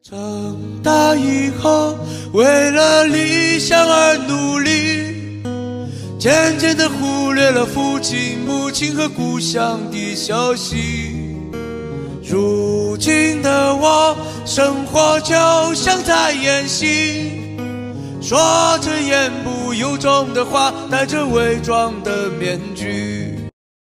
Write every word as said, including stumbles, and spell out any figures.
长大以后，为了理想而努力，渐渐地忽略了父亲、母亲和故乡的消息。如今的我，生活就像在演戏，说着言不由衷的话，戴着伪装的面具。